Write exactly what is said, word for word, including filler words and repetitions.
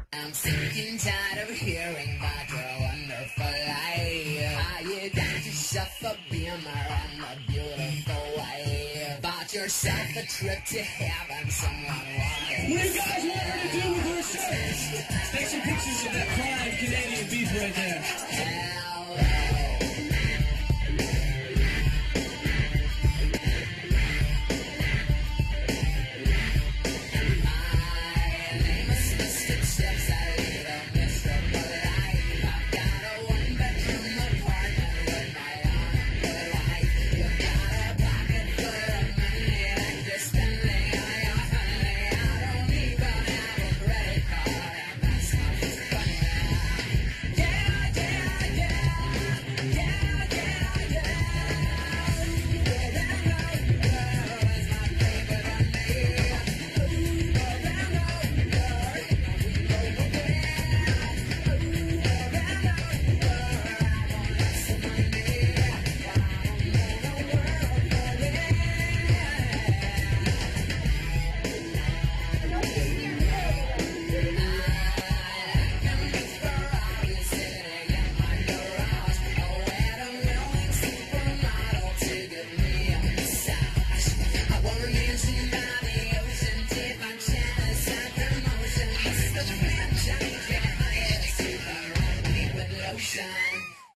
I'm sick and tired of hearing about your wonderful life. How you got yourself a beamer and a beautiful wife. Bought yourself a trip to heaven, someone wanted. What do you guys want her to do with her shirt? Take some pictures of that prime Canadian beef right there.